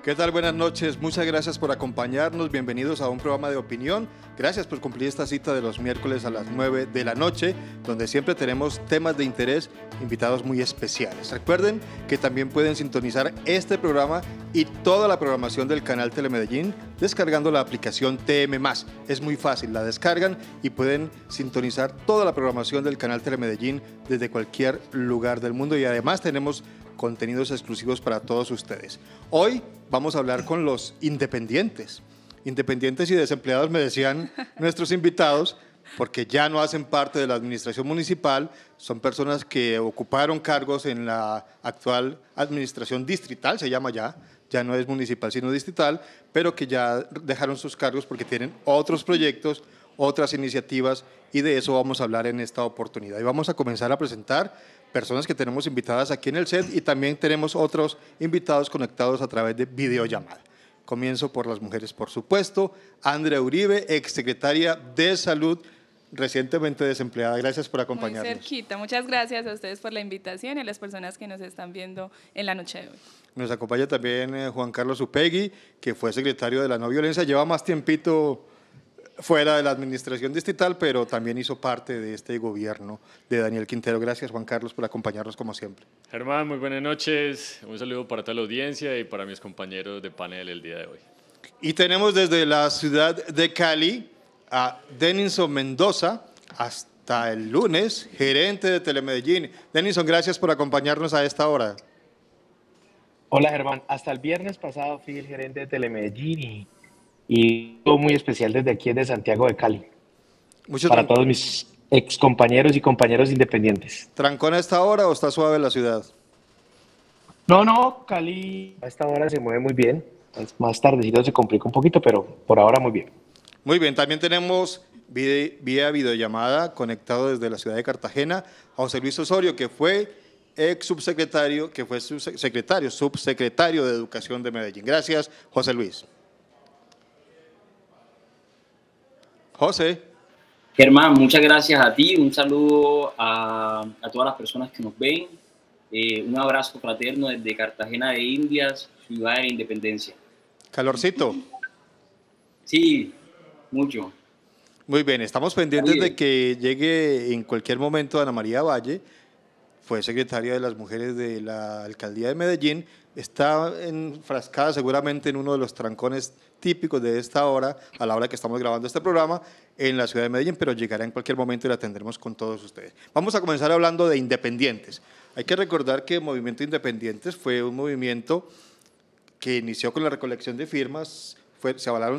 ¿Qué tal? Buenas noches. Muchas gracias por acompañarnos. Bienvenidos a un programa de opinión. Gracias por cumplir esta cita de los miércoles a las 9 de la noche, donde siempre tenemos temas de interés, invitados muy especiales. Recuerden que también pueden sintonizar este programa y toda la programación del canal Telemedellín descargando la aplicación TM+. Es muy fácil, la descargan y pueden sintonizar toda la programación del canal Telemedellín desde cualquier lugar del mundo, y además tenemos contenidos exclusivos para todos ustedes. Hoy vamos a hablar con los independientes. Independientes y desempleados, me decían nuestros invitados, porque ya no hacen parte de la administración municipal, son personas que ocuparon cargos en la actual administración distrital, se llama ya no es municipal sino distrital, pero que ya dejaron sus cargos porque tienen otros proyectos, otras iniciativas, y de eso vamos a hablar en esta oportunidad. Y vamos a comenzar a presentar personas que tenemos invitadas aquí en el set, y también tenemos otros invitados conectados a través de videollamada. Comienzo por las mujeres, por supuesto. Andrea Uribe, exsecretaria de Salud, recientemente desempleada. Gracias por acompañarnos. Muy cerquita. Muchas gracias a ustedes por la invitación y a las personas que nos están viendo en la noche de hoy. Nos acompaña también Juan Carlos Upegui, que fue secretario de la No Violencia. Lleva más tiempito fuera de la administración distrital, pero también hizo parte de este gobierno de Daniel Quintero. Gracias, Juan Carlos, por acompañarnos como siempre. Germán, muy buenas noches. Un saludo para toda la audiencia y para mis compañeros de panel el día de hoy. Y tenemos desde la ciudad de Cali a Denison Mendoza, hasta el lunes, gerente de Telemedellín. Denison, gracias por acompañarnos a esta hora. Hola, Germán. Hasta el viernes pasado fui el gerente de Telemedellín y todo muy especial desde aquí, desde Santiago de Cali. Para todos mis ex compañeros y compañeros independientes. ¿Trancón a esta hora o está suave la ciudad? No, Cali a esta hora se mueve muy bien. Más tardecito se complica un poquito, pero por ahora muy bien. Muy bien, también tenemos vía videollamada conectado desde la ciudad de Cartagena a José Luis Osorio, que fue ex subsecretario, subsecretario de Educación de Medellín. Gracias, José Luis. José. Germán, muchas gracias a ti, un saludo a todas las personas que nos ven, un abrazo fraterno desde Cartagena de Indias, ciudad de la Independencia. ¿Calorcito? Sí, mucho. Muy bien, estamos pendientes de que llegue en cualquier momento Ana María Valle, fue secretaria de las mujeres de la Alcaldía de Medellín, está enfrascada seguramente en uno de los trancones típicos de esta hora, a la hora que estamos grabando este programa, en la ciudad de Medellín, pero llegará en cualquier momento y la tendremos con todos ustedes. Vamos a comenzar hablando de independientes. Hay que recordar que el Movimiento Independientes fue un movimiento que inició con la recolección de firmas, se avalaron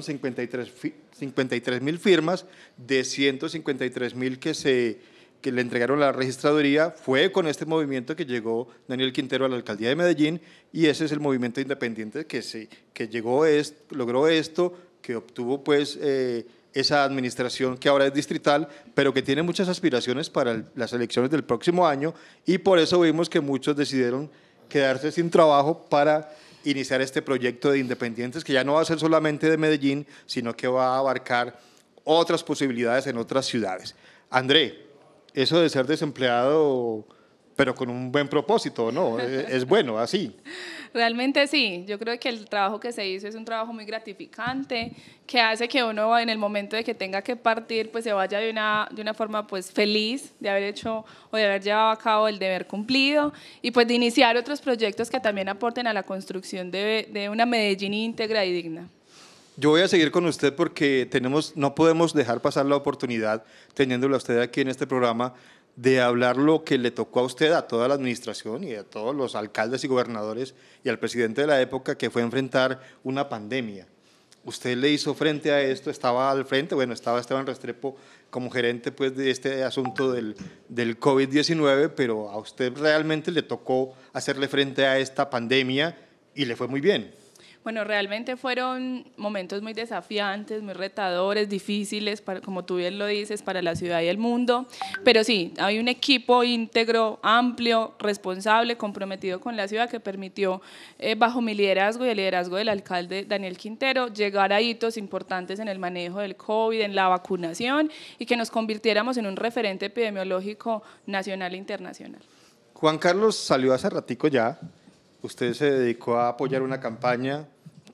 53.000 firmas de 153.000 que le entregaron a la registraduría. Fue con este movimiento que llegó Daniel Quintero a la alcaldía de Medellín, y ese es el movimiento independiente que logró esto, que obtuvo pues esa administración que ahora es distrital, pero que tiene muchas aspiraciones para las elecciones del próximo año, y por eso vimos que muchos decidieron quedarse sin trabajo para iniciar este proyecto de independientes, que ya no va a ser solamente de Medellín, sino que va a abarcar otras posibilidades en otras ciudades. André, eso de ser desempleado, pero con un buen propósito, ¿no? Es bueno, así. Realmente sí, yo creo que el trabajo que se hizo es un trabajo muy gratificante, que hace que uno en el momento de que tenga que partir, pues se vaya de una forma pues feliz de haber hecho o de haber llevado a cabo el deber cumplido, y pues de iniciar otros proyectos que también aporten a la construcción de una Medellín íntegra y digna. Yo voy a seguir con usted porque no podemos dejar pasar la oportunidad, teniéndolo a usted aquí en este programa, de hablar lo que le tocó a usted, a toda la administración y a todos los alcaldes y gobernadores y al presidente de la época, que fue enfrentar una pandemia. Usted le hizo frente a esto, estaba al frente, estaba Esteban Restrepo como gerente pues, de este asunto del COVID-19, pero a usted realmente le tocó hacerle frente a esta pandemia y le fue muy bien. Bueno, realmente fueron momentos muy desafiantes, muy retadores, difíciles, como tú bien lo dices, para la ciudad y el mundo, pero sí, hay un equipo íntegro, amplio, responsable, comprometido con la ciudad, que permitió, bajo mi liderazgo y el liderazgo del alcalde Daniel Quintero, llegar a hitos importantes en el manejo del COVID, en la vacunación, y que nos convirtiéramos en un referente epidemiológico nacional e internacional. Juan Carlos salió hace ratico ya. Usted se dedicó a apoyar una campaña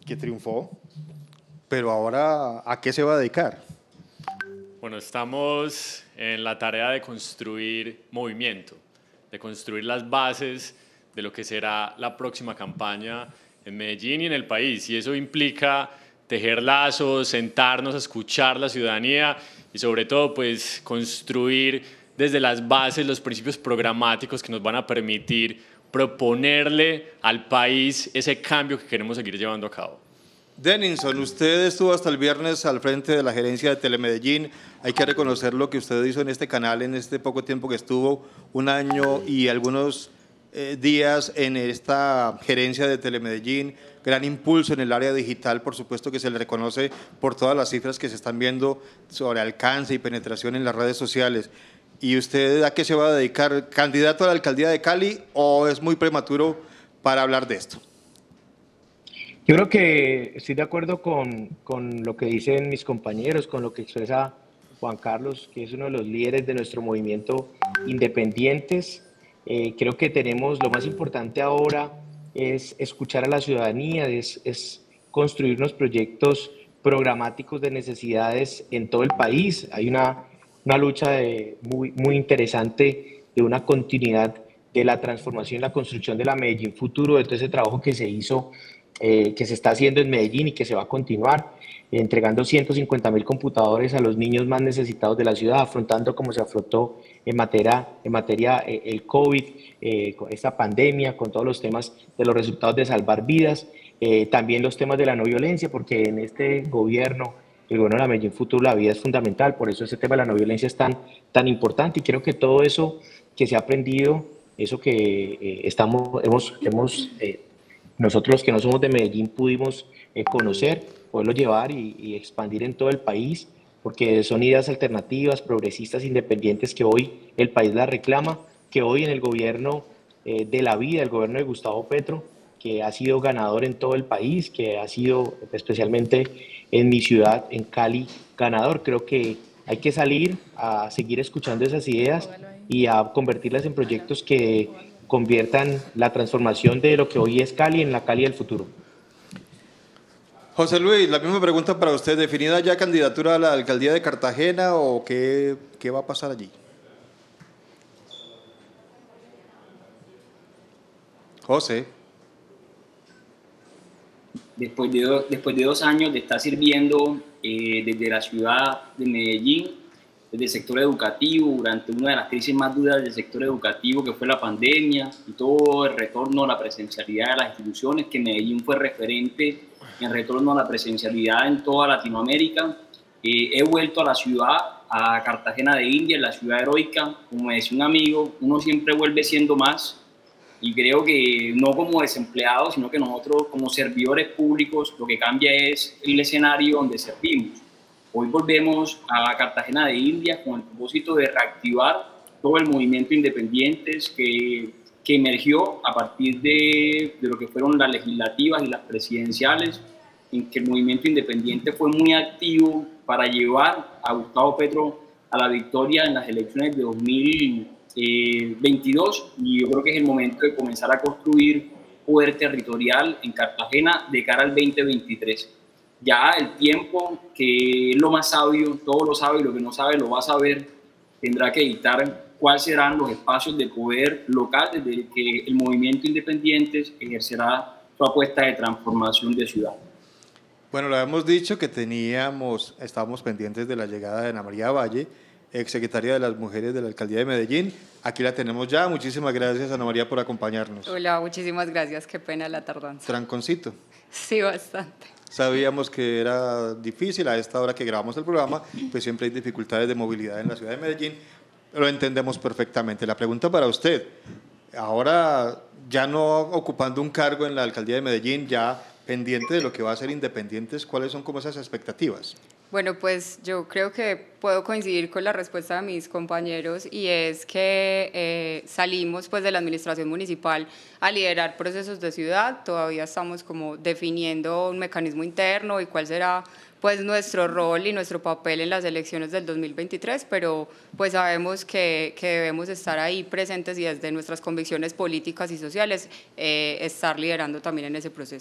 que triunfó, pero ahora, ¿a qué se va a dedicar? Bueno, estamos en la tarea de construir movimiento, de construir las bases de lo que será la próxima campaña en Medellín y en el país. Y eso implica tejer lazos, sentarnos a escuchar la ciudadanía y sobre todo pues construir desde las bases los principios programáticos que nos van a permitir proponerle al país ese cambio que queremos seguir llevando a cabo. Denninson, usted estuvo hasta el viernes al frente de la gerencia de Telemedellín. Hay que reconocer lo que usted hizo en este canal en este poco tiempo que estuvo, 1 año y algunos días en esta gerencia de Telemedellín. Gran impulso en el área digital, por supuesto que se le reconoce por todas las cifras que se están viendo sobre alcance y penetración en las redes sociales. ¿Y usted a qué se va a dedicar? ¿Candidato a la alcaldía de Cali o es muy prematuro para hablar de esto? Yo creo que estoy de acuerdo con lo que dicen mis compañeros, con lo que expresa Juan Carlos, que es uno de los líderes de nuestro movimiento Independientes. Creo que tenemos, lo más importante ahora es escuchar a la ciudadanía, es construir unos proyectos programáticos de necesidades en todo el país. Hay una lucha muy interesante de una continuidad de la transformación y la construcción de la Medellín futuro, de todo ese trabajo que se hizo, que se está haciendo en Medellín y que se va a continuar, entregando 150.000 computadores a los niños más necesitados de la ciudad, afrontando como se afrontó en materia el COVID, con esta pandemia, con todos los temas de los resultados de salvar vidas, también los temas de la no violencia, porque en este gobierno, el gobierno de la Medellín Futuro, la vida es fundamental, por eso ese tema de la no violencia es tan importante, y creo que todo eso que se ha aprendido, eso que nosotros los que no somos de Medellín pudimos conocer, poderlo llevar y expandir en todo el país, porque son ideas alternativas, progresistas, independientes, que hoy el país las reclama, que hoy en el gobierno de la vida, el gobierno de Gustavo Petro, que ha sido ganador en todo el país, que ha sido especialmente en mi ciudad, en Cali, ganador. Creo que hay que salir a seguir escuchando esas ideas y a convertirlas en proyectos que conviertan la transformación de lo que hoy es Cali en la Cali del futuro. José Luis, la misma pregunta para usted. ¿Definida ya candidatura a la alcaldía de Cartagena o qué va a pasar allí? José. Después de 2 años de estar sirviendo desde la ciudad de Medellín, desde el sector educativo, durante una de las crisis más duras del sector educativo, que fue la pandemia, y todo el retorno a la presencialidad de las instituciones, que Medellín fue referente en retorno a la presencialidad en toda Latinoamérica. He vuelto a la ciudad, a Cartagena de Indias, la ciudad heroica. Como me decía un amigo, uno siempre vuelve siendo más, y creo que no como desempleados, sino que nosotros como servidores públicos, lo que cambia es el escenario donde servimos. Hoy volvemos a Cartagena de Indias con el propósito de reactivar todo el movimiento independientes que emergió a partir de lo que fueron las legislativas y las presidenciales, en que el movimiento independiente fue muy activo para llevar a Gustavo Petro a la victoria en las elecciones de 2022, y yo creo que es el momento de comenzar a construir poder territorial en Cartagena de cara al 2023. Ya el tiempo, que es lo más sabio, todo lo sabe y lo que no sabe lo va a saber, tendrá que dictar cuáles serán los espacios de poder local desde que el movimiento independiente ejercerá su apuesta de transformación de ciudad. Bueno, lo habíamos dicho que estábamos pendientes de la llegada de Ana María Valle, exsecretaria de las Mujeres de la Alcaldía de Medellín. Aquí la tenemos ya. Muchísimas gracias, Ana María, por acompañarnos. Hola, muchísimas gracias. Qué pena la tardanza. Tranconcito. Sí, bastante. Sabíamos que era difícil a esta hora que grabamos el programa, pues siempre hay dificultades de movilidad en la ciudad de Medellín. Lo entendemos perfectamente. La pregunta para usted, ahora ya no ocupando un cargo en la Alcaldía de Medellín, ya pendiente de lo que va a ser Independientes, ¿cuáles son como esas expectativas? Bueno, pues yo creo que puedo coincidir con la respuesta de mis compañeros, y es que salimos pues de la administración municipal a liderar procesos de ciudad. Todavía estamos como definiendo un mecanismo interno y cuál será pues nuestro rol y nuestro papel en las elecciones del 2023, pero pues sabemos que debemos estar ahí presentes y desde nuestras convicciones políticas y sociales estar liderando también en ese proceso.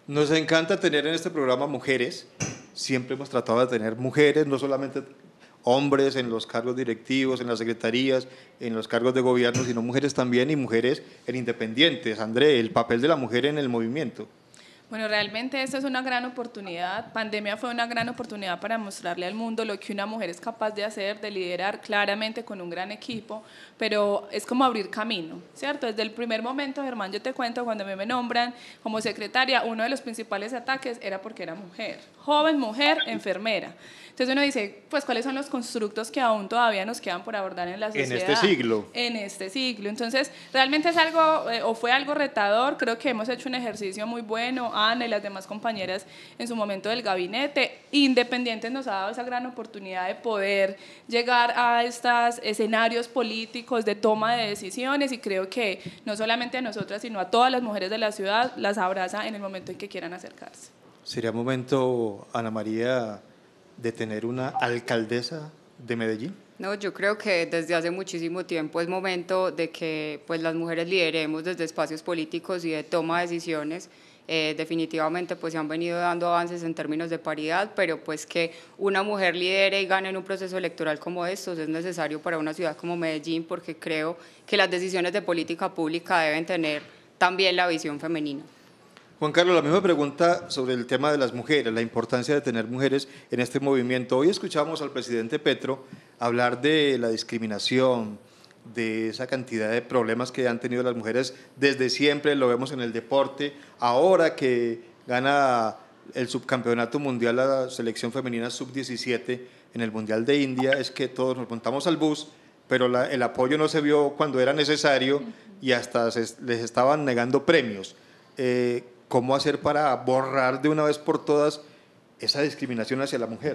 Nos encanta tener en este programa mujeres. Siempre hemos tratado de tener mujeres, no solamente hombres en los cargos directivos, en las secretarías, en los cargos de gobierno, sino mujeres también y mujeres en independientes. André, el papel de la mujer en el movimiento. Bueno, realmente esta es una gran oportunidad. Pandemia fue una gran oportunidad para mostrarle al mundo lo que una mujer es capaz de hacer, de liderar claramente con un gran equipo, pero es como abrir camino, ¿cierto? Desde el primer momento, Germán, yo te cuento, cuando me nombran como secretaria, uno de los principales ataques era porque era mujer, joven, mujer, enfermera. Entonces uno dice, pues, ¿cuáles son los constructos que aún todavía nos quedan por abordar en la sociedad? En este siglo. En este siglo. Entonces, realmente es algo, o fue algo retador. Creo que hemos hecho un ejercicio muy bueno. Ana y las demás compañeras en su momento del gabinete, Independientes nos ha dado esa gran oportunidad de poder llegar a estos escenarios políticos de toma de decisiones, y creo que no solamente a nosotras, sino a todas las mujeres de la ciudad las abraza en el momento en que quieran acercarse. ¿Sería momento, Ana María, de tener una alcaldesa de Medellín? No, yo creo que desde hace muchísimo tiempo es momento de que pues, las mujeres lideremos desde espacios políticos y de toma de decisiones. Definitivamente pues se han venido dando avances en términos de paridad, pero pues que una mujer lidere y gane en un proceso electoral como estos es necesario para una ciudad como Medellín, porque creo que las decisiones de política pública deben tener también la visión femenina. Juan Carlos, la misma pregunta sobre el tema de las mujeres, la importancia de tener mujeres en este movimiento. Hoy escuchamos al presidente Petro hablar de la discriminación, de esa cantidad de problemas que han tenido las mujeres desde siempre, lo vemos en el deporte. Ahora que gana el subcampeonato mundial la selección femenina sub-17 en el Mundial de India, es que todos nos montamos al bus, pero el apoyo no se vio cuando era necesario y hasta les estaban negando premios. ¿Cómo hacer para borrar de una vez por todas esa discriminación hacia la mujer?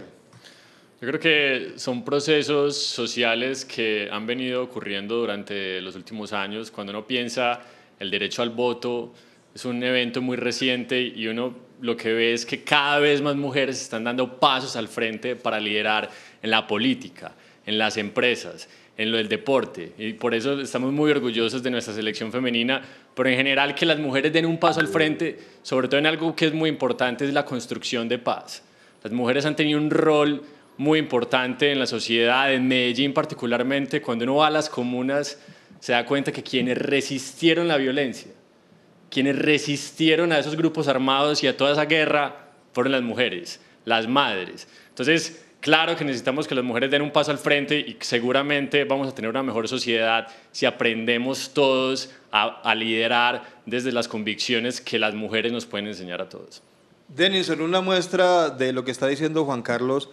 Yo creo que son procesos sociales que han venido ocurriendo durante los últimos años. Cuando uno piensa el derecho al voto, es un evento muy reciente y uno lo que ve es que cada vez más mujeres están dando pasos al frente para liderar en la política, en las empresas, en lo del deporte, y por eso estamos muy orgullosos de nuestra selección femenina, pero en general que las mujeres den un paso al frente, sobre todo en algo que es muy importante, es la construcción de paz. Las mujeres han tenido un rol muy importante en la sociedad, en Medellín particularmente. Cuando uno va a las comunas se da cuenta que quienes resistieron la violencia, quienes resistieron a esos grupos armados y a toda esa guerra fueron las mujeres, las madres. Entonces, claro que necesitamos que las mujeres den un paso al frente y seguramente vamos a tener una mejor sociedad si aprendemos todos a liderar desde las convicciones que las mujeres nos pueden enseñar a todos. Denison, una muestra de lo que está diciendo Juan Carlos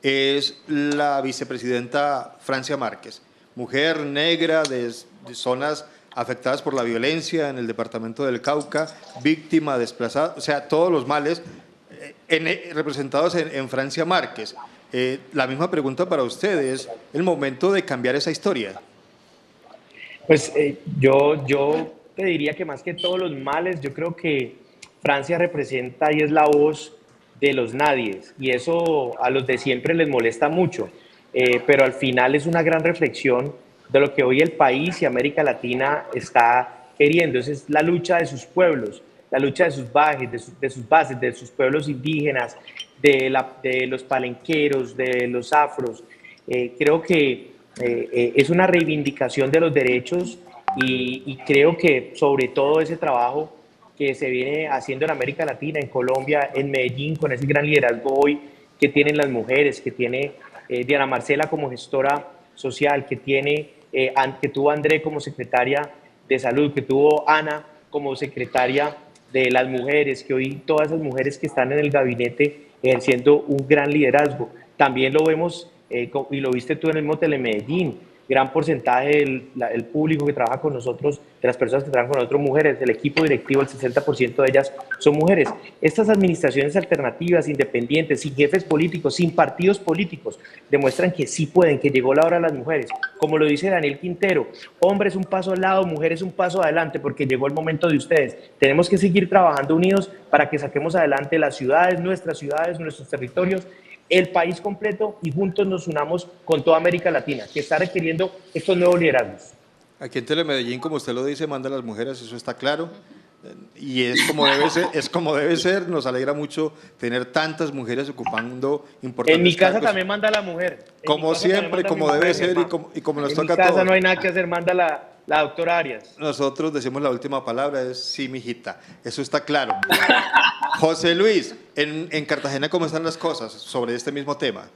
es la vicepresidenta Francia Márquez, mujer negra de zonas afectadas por la violencia en el departamento del Cauca, víctima, desplazada, o sea, todos los males representados en Francia Márquez. La misma pregunta para ustedes, el momento de cambiar esa historia. Pues yo te diría que más que todos los males, yo creo que Francia representa y es la voz de los nadies, y eso a los de siempre les molesta mucho, pero al final es una gran reflexión de lo que hoy el país y América Latina está queriendo. Esa es la lucha de sus pueblos, la lucha de sus bases, de sus pueblos indígenas, de los palenqueros, de los afros. Creo que es una reivindicación de los derechos y creo que sobre todo ese trabajo que se viene haciendo en América Latina, en Colombia, en Medellín, con ese gran liderazgo hoy que tienen las mujeres, que tiene Diana Marcela como gestora social, que tuvo André como secretaria de salud, que tuvo Ana como secretaria de las mujeres, que hoy todas esas mujeres que están en el gabinete ejerciendo un gran liderazgo. También lo vemos, y lo viste tú en el mismo Telemedellín, gran porcentaje del público que trabaja con nosotros, de las personas que trabajan con nosotros, mujeres, del equipo directivo, el 60% de ellas son mujeres. Estas administraciones alternativas, independientes, sin jefes políticos, sin partidos políticos, demuestran que sí pueden, que llegó la hora de las mujeres. Como lo dice Daniel Quintero, hombres un paso al lado, mujeres un paso adelante, porque llegó el momento de ustedes. Tenemos que seguir trabajando unidos para que saquemos adelante las ciudades, nuestros territorios, el país completo, y juntos nos unamos con toda América Latina, que está requiriendo estos nuevos liderazgos. Aquí en Telemedellín, como usted lo dice, manda a las mujeres, eso está claro. Y es como debe ser, nos alegra mucho tener tantas mujeres ocupando importantes En mi casa cargos. también manda la mujer. Como siempre, como debe ser y como nos toca a todos. En mi casa no hay nada que hacer, manda la doctora Arias. Nosotros decimos la última palabra, es sí, mijita. Eso está claro. José Luis, en Cartagena, ¿cómo están las cosas sobre este mismo tema?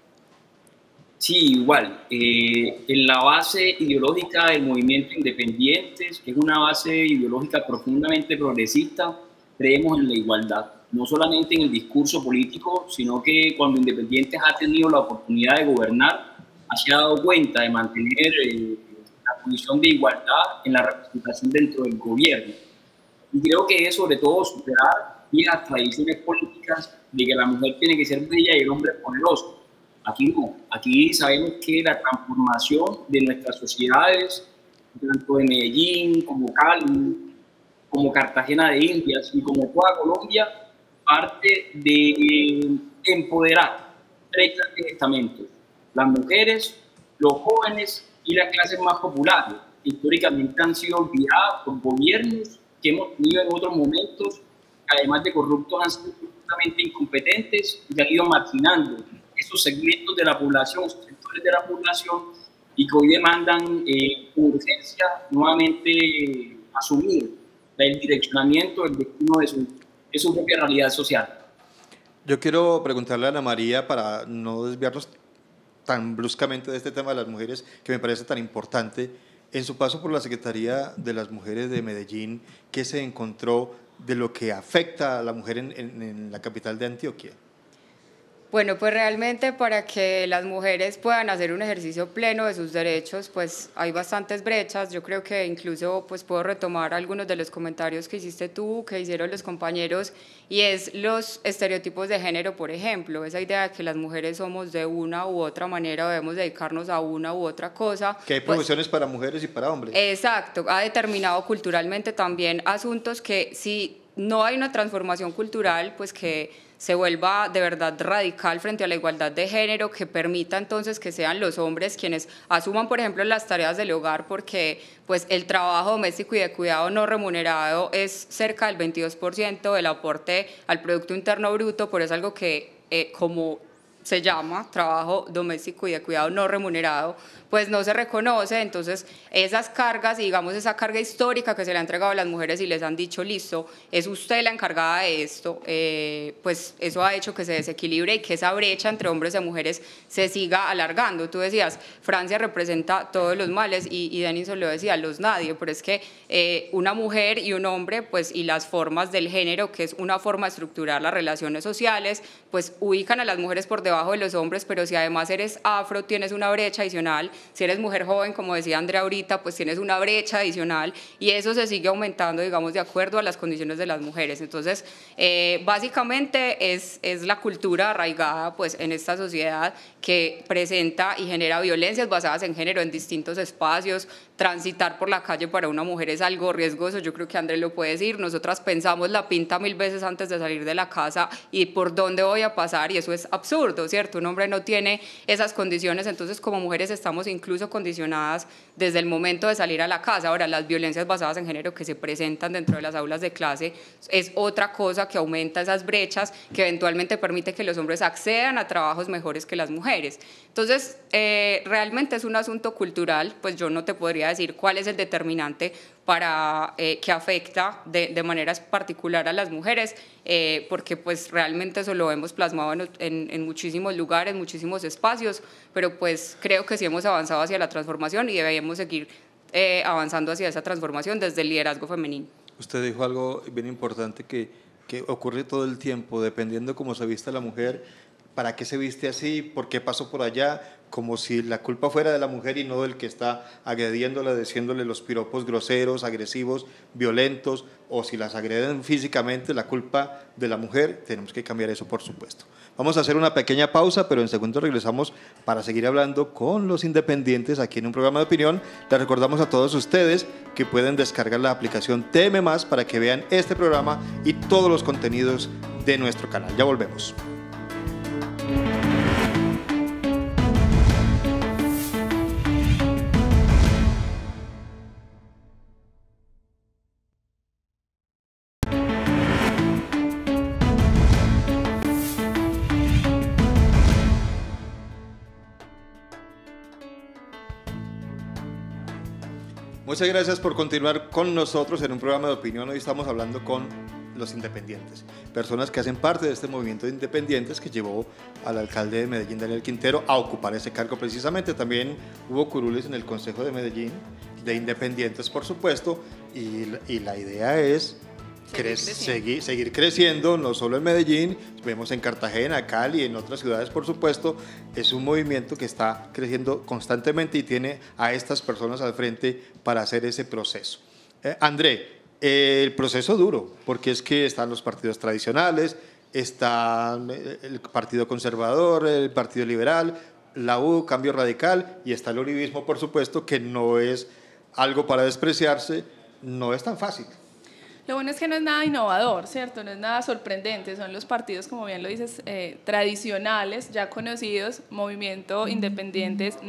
Sí, igual. En la base ideológica del movimiento Independientes, que es una base ideológica profundamente progresista, creemos en la igualdad. No solamente en el discurso político, sino que cuando Independientes ha tenido la oportunidad de gobernar, se ha dado cuenta de mantener la condición de igualdad en la representación dentro del gobierno. Y creo que es sobre todo superar viejas tradiciones políticas de que la mujer tiene que ser bella y el hombre poderoso. Aquí no, aquí sabemos que la transformación de nuestras sociedades, tanto de Medellín como Cali, como Cartagena de Indias y como toda Colombia, parte de empoderar tres grandes estamentos: las mujeres, los jóvenes y las clases más populares, que históricamente han sido olvidadas por gobiernos que hemos tenido en otros momentos, que además de corruptos han sido absolutamente incompetentes y han ido marginando esos segmentos de la población, esos sectores de la población, y que hoy demandan con urgencia nuevamente asumir el direccionamiento, el destino de su propia realidad social. Yo quiero preguntarle a Ana María, para no desviarnos tan bruscamente de este tema de las mujeres, que me parece tan importante. En su paso por la Secretaría de las Mujeres de Medellín, ¿qué se encontró de lo que afecta a la mujer en la capital de Antioquia? Bueno, pues realmente para que las mujeres puedan hacer un ejercicio pleno de sus derechos, pues hay bastantes brechas. Yo creo que incluso pues puedo retomar algunos de los comentarios que hiciste tú, que hicieron los compañeros, y es los estereotipos de género, por ejemplo, esa idea de que las mujeres somos de una u otra manera, o debemos dedicarnos a una u otra cosa. Que hay profesiones para mujeres y para hombres. Exacto, ha determinado culturalmente también asuntos que si no hay una transformación cultural, pues que se vuelva de verdad radical frente a la igualdad de género, que permita entonces que sean los hombres quienes asuman, por ejemplo, las tareas del hogar, porque pues el trabajo doméstico y de cuidado no remunerado es cerca del 22% del aporte al Producto Interno Bruto, pero es algo que como se llama trabajo doméstico y de cuidado no remunerado, pues no se reconoce. Entonces esas cargas, y digamos esa carga histórica que se le ha entregado a las mujeres y les han dicho, listo, es usted la encargada de esto, pues eso ha hecho que se desequilibre y que esa brecha entre hombres y mujeres se siga alargando. Tú decías, Francia representa todos los males, y Denison lo decía, los nadie, pero es que una mujer y un hombre, pues, y las formas del género, que es una forma de estructurar las relaciones sociales, pues ubican a las mujeres por debajo de los hombres, pero si además eres afro, tienes una brecha adicional. Si eres mujer joven, como decía Andrea ahorita, pues tienes una brecha adicional, y eso se sigue aumentando, digamos, de acuerdo a las condiciones de las mujeres. Entonces, básicamente es la cultura arraigada pues en esta sociedad que presenta y genera violencias basadas en género en distintos espacios. Transitar por la calle para una mujer es algo riesgoso, yo creo que Andrés lo puede decir. Nosotras pensamos la pinta 1000 veces antes de salir de la casa y por dónde voy a pasar, y eso es absurdo, ¿cierto? Un hombre no tiene esas condiciones, entonces como mujeres estamos incluso condicionadas desde el momento de salir a la casa. Ahora, las violencias basadas en género que se presentan dentro de las aulas de clase es otra cosa que aumenta esas brechas, que eventualmente permite que los hombres accedan a trabajos mejores que las mujeres. Entonces, realmente es un asunto cultural, pues yo no te podría decir cuál es el determinante para que afecta de manera particular a las mujeres, porque pues realmente eso lo hemos plasmado en muchísimos lugares, muchísimos espacios, pero pues creo que sí hemos avanzado hacia la transformación y deberíamos seguir avanzando hacia esa transformación desde el liderazgo femenino. Usted dijo algo bien importante que ocurre todo el tiempo, dependiendo cómo se viste la mujer, para qué se viste así, por qué pasó por allá, como si la culpa fuera de la mujer y no del que está agrediéndola, diciéndole los piropos groseros, agresivos, violentos, o si las agreden físicamente, la culpa de la mujer. Tenemos que cambiar eso, por supuesto. Vamos a hacer una pequeña pausa, pero en segundo regresamos para seguir hablando con los independientes aquí en un programa de opinión. Les recordamos a todos ustedes que pueden descargar la aplicación TM+, para que vean este programa y todos los contenidos de nuestro canal. Ya volvemos. Muchas gracias por continuar con nosotros en un programa de opinión. Hoy estamos hablando con los independientes, personas que hacen parte de este movimiento de independientes que llevó al alcalde de Medellín, Daniel Quintero, a ocupar ese cargo precisamente. También hubo curules en el Consejo de Medellín, de independientes, por supuesto, y la idea es seguir creciendo, no solo en Medellín, vemos en Cartagena, Cali, en otras ciudades, por supuesto. Es un movimiento que está creciendo constantemente y tiene a estas personas al frente para hacer ese proceso. André, el proceso duro, porque es que están los partidos tradicionales, está el Partido Conservador, el Partido Liberal, la U, Cambio Radical, y está el uribismo, por supuesto, que no es algo para despreciarse, no es tan fácil. Lo bueno es que no es nada innovador, ¿cierto? No es nada sorprendente, son los partidos, como bien lo dices, tradicionales, ya conocidos. Movimiento Independientes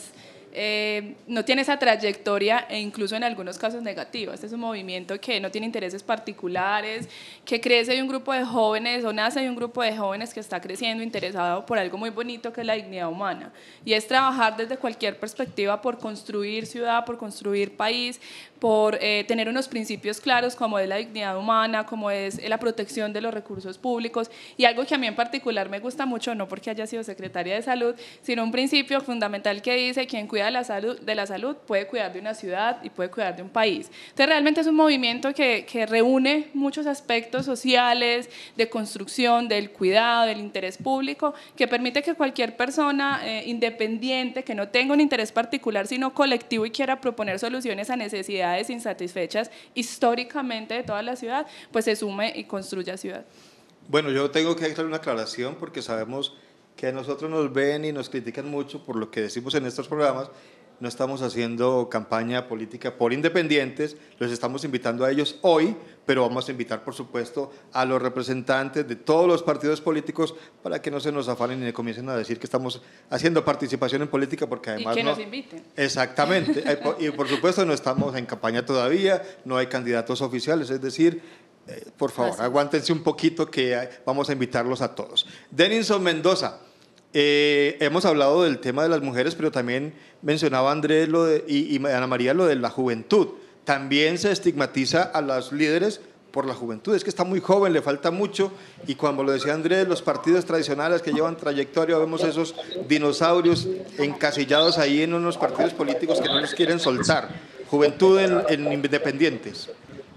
no tiene esa trayectoria e incluso en algunos casos negativa. Este es un movimiento que no tiene intereses particulares, que crece de un grupo de jóvenes o nace de un grupo de jóvenes que está creciendo interesado por algo muy bonito que es la dignidad humana, y es trabajar desde cualquier perspectiva por construir ciudad, por construir país, por tener unos principios claros como es la dignidad humana, como es la protección de los recursos públicos, y algo que a mí en particular me gusta mucho, no porque haya sido secretaria de salud, sino un principio fundamental que dice: quien cuida de la salud puede cuidar de una ciudad y puede cuidar de un país. Entonces realmente es un movimiento que reúne muchos aspectos sociales, de construcción, del cuidado, del interés público, que permite que cualquier persona independiente, que no tenga un interés particular sino colectivo y quiera proponer soluciones a necesidades insatisfechas históricamente de toda la ciudad, pues se sume y construya ciudad. Bueno, yo tengo que hacer una aclaración porque sabemos que a nosotros nos ven y nos critican mucho por lo que decimos en estos programas. No estamos haciendo campaña política por independientes, los estamos invitando a ellos hoy, pero vamos a invitar, por supuesto, a los representantes de todos los partidos políticos para que no se nos afanen y comiencen a decir que estamos haciendo participación en política, porque además... Y que nos inviten. Exactamente, y por supuesto no estamos en campaña todavía, no hay candidatos oficiales, es decir, por favor, aguántense un poquito que vamos a invitarlos a todos. Denison Mendoza. Hemos hablado del tema de las mujeres, pero también mencionaba Andrés y Ana María lo de la juventud. También se estigmatiza a los líderes por la juventud. Es que está muy joven, le falta mucho. Y como lo decía Andrés, los partidos tradicionales que llevan trayectoria, vemos esos dinosaurios encasillados ahí en unos partidos políticos que no los quieren soltar. Juventud en independientes.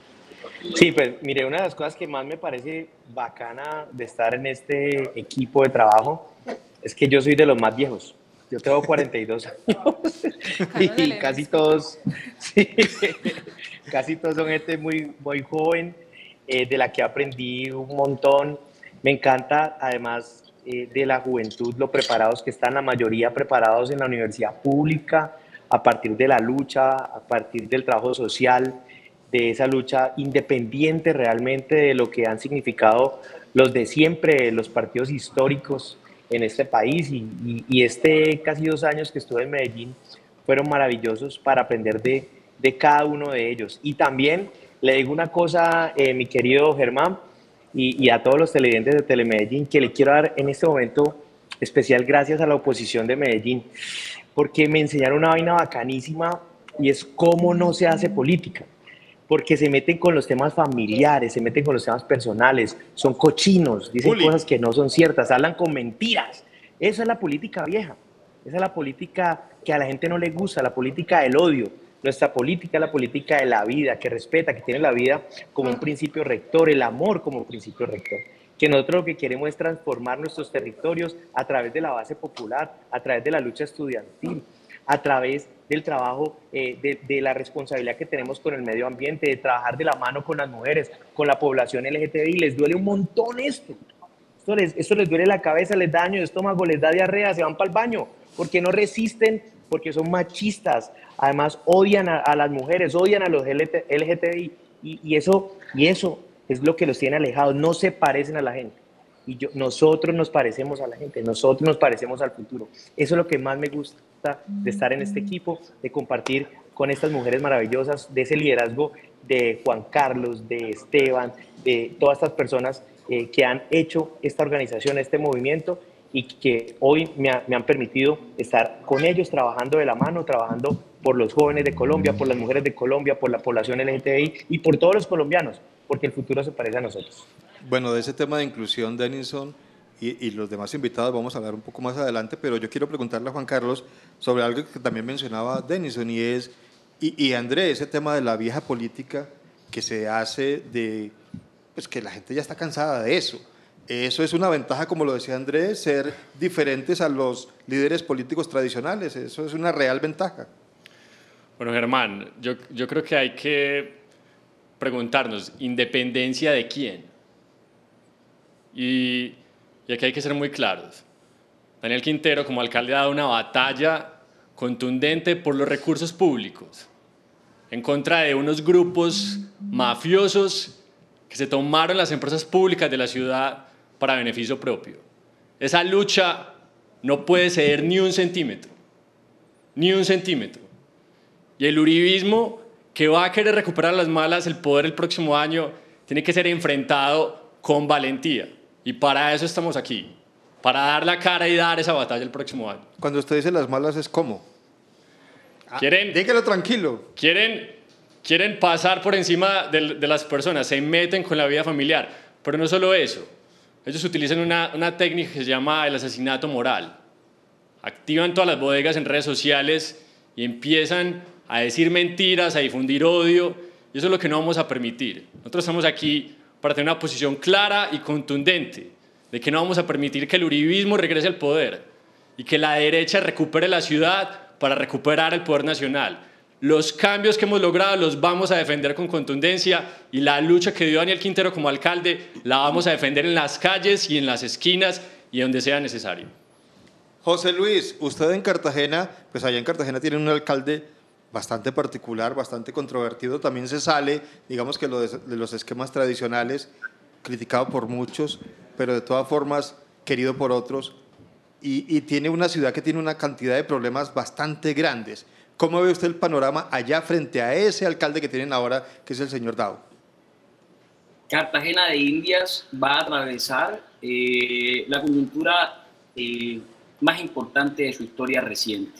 Sí, pues mire, una de las cosas que más me parece bacana de estar en este equipo de trabajo es que yo soy de los más viejos. Yo tengo 42 años y casi todos, sí, casi todos son gente muy, muy joven, de la que aprendí un montón. Me encanta, además de la juventud, lo preparados que están, la mayoría preparados en la universidad pública, a partir de la lucha, a partir del trabajo social, de esa lucha independiente realmente de lo que han significado los de siempre, los partidos históricos en este país, y casi 2 años que estuve en Medellín fueron maravillosos para aprender de cada uno de ellos. Y también le digo una cosa, mi querido Germán, y a todos los televidentes de Telemedellín, que le quiero dar en este momento especial gracias a la oposición de Medellín, porque me enseñaron una vaina bacanísima, y es cómo no se hace política. Porque se meten con los temas familiares, se meten con los temas personales, son cochinos, dicen cosas que no son ciertas, hablan con mentiras. Esa es la política vieja, esa es la política que a la gente no le gusta, la política del odio. Nuestra política es la política de la vida, que respeta, que tiene la vida como un principio rector, el amor como un principio rector. Que nosotros lo que queremos es transformar nuestros territorios a través de la base popular, a través de la lucha estudiantil, a través del trabajo, de la responsabilidad que tenemos con el medio ambiente, de trabajar de la mano con las mujeres, con la población LGTBI. Les duele un montón esto. Esto les duele la cabeza, les da daño de estómago, les da diarrea, se van para el baño, porque no resisten, porque son machistas. Además, odian a las mujeres, odian a los LGTBI, y eso es lo que los tiene alejados. No se parecen a la gente. Nosotros nos parecemos a la gente, nosotros nos parecemos al futuro. Eso es lo que más me gusta de estar en este equipo, de compartir con estas mujeres maravillosas, de ese liderazgo de Juan Carlos, de Esteban, de todas estas personas que han hecho esta organización, este movimiento, y que hoy me han permitido estar con ellos trabajando de la mano, trabajando por los jóvenes de Colombia, por las mujeres de Colombia, por la población LGTBI y por todos los colombianos, porque el futuro se parece a nosotros. Bueno, de ese tema de inclusión, Denison, y los demás invitados vamos a hablar un poco más adelante, pero yo quiero preguntarle a Juan Carlos sobre algo que también mencionaba Denison, y André, ese tema de la vieja política que se hace de, pues que la gente ya está cansada de eso. Eso es una ventaja, como lo decía Andrés, ser diferentes a los líderes políticos tradicionales. Eso es una real ventaja. Bueno, Germán, yo creo que hay que preguntarnos, ¿independencia de quién? Y aquí hay que ser muy claros. Daniel Quintero, como alcalde, ha dado una batalla contundente por los recursos públicos, en contra de unos grupos mafiosos que se tomaron las empresas públicas de la ciudad para beneficio propio. Esa lucha no puede ceder ni un centímetro, ni un centímetro. Y el uribismo, que va a querer recuperar a las malas el poder el próximo año, tiene que ser enfrentado con valentía. Y para eso estamos aquí, para dar la cara y dar esa batalla el próximo año. Cuando usted dice las malas, ¿es cómo? Dígalo tranquilo. Quieren pasar por encima de las personas, se meten con la vida familiar. Pero no solo eso, ellos utilizan una técnica que se llama el asesinato moral. Activan todas las bodegas en redes sociales y empiezan a decir mentiras, a difundir odio, y eso es lo que no vamos a permitir. Nosotros estamos aquí para tener una posición clara y contundente de que no vamos a permitir que el uribismo regrese al poder y que la derecha recupere la ciudad para recuperar el poder nacional. Los cambios que hemos logrado los vamos a defender con contundencia y la lucha que dio Daniel Quintero como alcalde la vamos a defender en las calles y en las esquinas y donde sea necesario. José Luis, usted en Cartagena, pues allá en Cartagena tienen un alcalde bastante particular, bastante controvertido, también se sale, digamos que de los esquemas tradicionales, criticado por muchos, pero de todas formas querido por otros, y tiene una ciudad que tiene una cantidad de problemas bastante grandes. ¿Cómo ve usted el panorama allá frente a ese alcalde que tienen ahora, que es el señor Dao? Cartagena de Indias va a atravesar la coyuntura más importante de su historia reciente.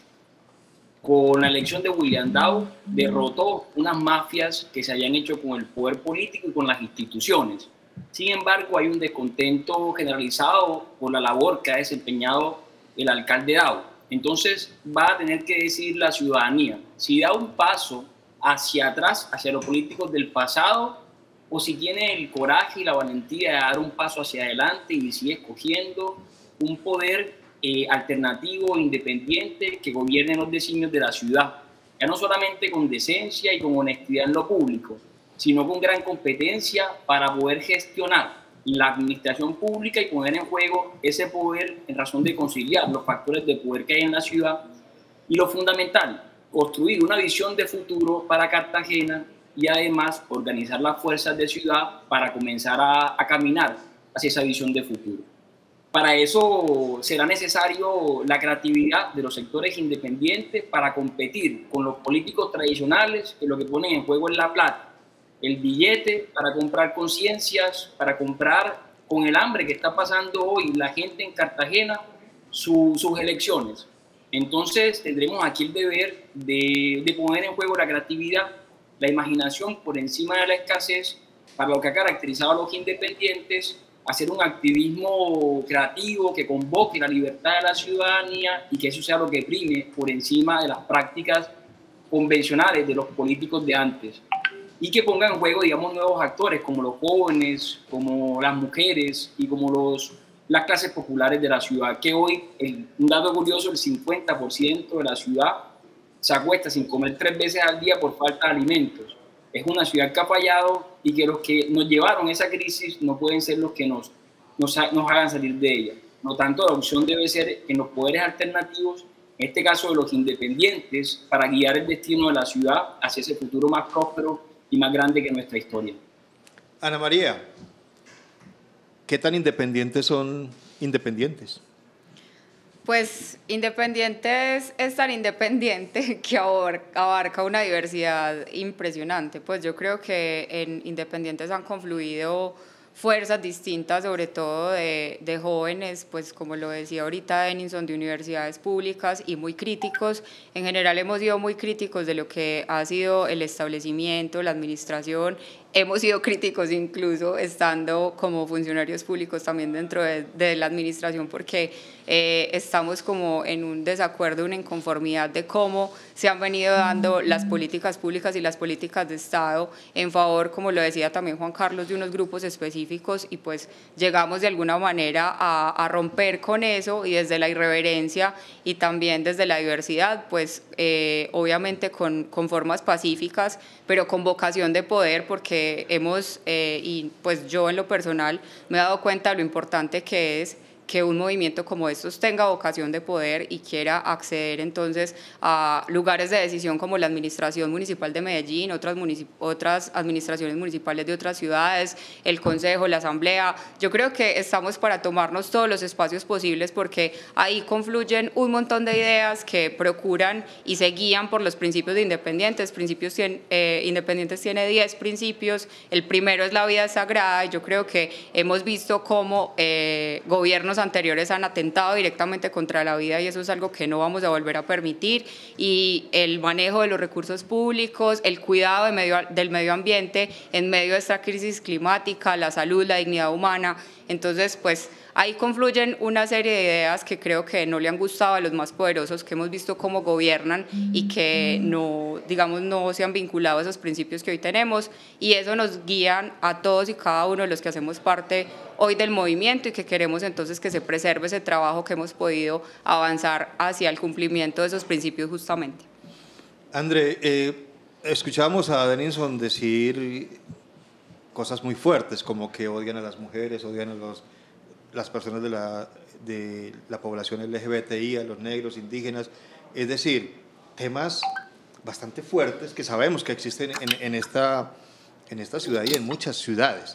Con la elección de William Dao, derrotó unas mafias que se habían hecho con el poder político y con las instituciones. Sin embargo, hay un descontento generalizado por la labor que ha desempeñado el alcalde Dao. Entonces, va a tener que decidir la ciudadanía si da un paso hacia atrás, hacia los políticos del pasado, o si tiene el coraje y la valentía de dar un paso hacia adelante y sigue escogiendo un poder alternativo, independiente, que gobierne los designios de la ciudad, ya no solamente con decencia y con honestidad en lo público, sino con gran competencia para poder gestionar la administración pública y poner en juego ese poder en razón de conciliar los factores de poder que hay en la ciudad. Y lo fundamental, construir una visión de futuro para Cartagena y además organizar las fuerzas de ciudad para comenzar a caminar hacia esa visión de futuro. Para eso será necesario la creatividad de los sectores independientes para competir con los políticos tradicionales, que lo que ponen en juego es la plata, el billete para comprar conciencias, para comprar con el hambre que está pasando hoy la gente en Cartagena sus elecciones. Entonces tendremos aquí el deber de poner en juego la creatividad, la imaginación por encima de la escasez, para lo que ha caracterizado a los independientes, hacer un activismo creativo que convoque la libertad de la ciudadanía y que eso sea lo que prime por encima de las prácticas convencionales de los políticos de antes, y que ponga en juego, digamos, nuevos actores como los jóvenes, como las mujeres y como las clases populares de la ciudad, que hoy, un dato curioso, el 50% de la ciudad se acuesta sin comer 3 veces al día por falta de alimentos. Es una ciudad que ha fallado y que los que nos llevaron a esa crisis no pueden ser los que nos hagan salir de ella. No tanto, la opción debe ser en los poderes alternativos, en este caso de los independientes, para guiar el destino de la ciudad hacia ese futuro más próspero y más grande que nuestra historia. Ana María, ¿qué tan independientes son independientes? Pues Independientes es tan independiente que abarca una diversidad impresionante. Pues yo creo que en Independientes han confluido fuerzas distintas, sobre todo de jóvenes, pues como lo decía ahorita Denison, de universidades públicas y muy críticos. En general hemos sido muy críticos de lo que ha sido el establecimiento, la administración. Hemos sido críticos incluso estando como funcionarios públicos también dentro de la administración, porque estamos como en un desacuerdo, una inconformidad de cómo se han venido dando las políticas públicas y las políticas de Estado en favor, como lo decía también Juan Carlos, de unos grupos específicos, y pues llegamos de alguna manera a romper con eso, y desde la irreverencia y también desde la diversidad, pues obviamente con formas pacíficas, pero con vocación de poder, porque y pues yo en lo personal me he dado cuenta de lo importante que es que un movimiento como estos tenga vocación de poder y quiera acceder entonces a lugares de decisión como la Administración Municipal de Medellín, otras administraciones municipales de otras ciudades, el Consejo, la Asamblea. Yo creo que estamos para tomarnos todos los espacios posibles, porque ahí confluyen un montón de ideas que procuran y se guían por los principios de Independientes. Independientes tiene 10 principios, el primero es la vida sagrada, y yo creo que hemos visto cómo gobiernos anteriores han atentado directamente contra la vida, y eso es algo que no vamos a volver a permitir. Y el manejo de los recursos públicos, el cuidado del medio ambiente en medio de esta crisis climática, la salud, la dignidad humana. Entonces, pues ahí confluyen una serie de ideas que creo que no le han gustado a los más poderosos, que hemos visto cómo gobiernan y que no se han vinculado a esos principios que hoy tenemos, y eso nos guían a todos y cada uno de los que hacemos parte hoy del movimiento, y que queremos entonces que se preserve ese trabajo que hemos podido avanzar hacia el cumplimiento de esos principios justamente. André, escuchábamos a Denison decir cosas muy fuertes, como que odian a las mujeres, odian a las personas de la población LGBTI, a los negros, indígenas, es decir, temas bastante fuertes que sabemos que existen en esta ciudad y en muchas ciudades.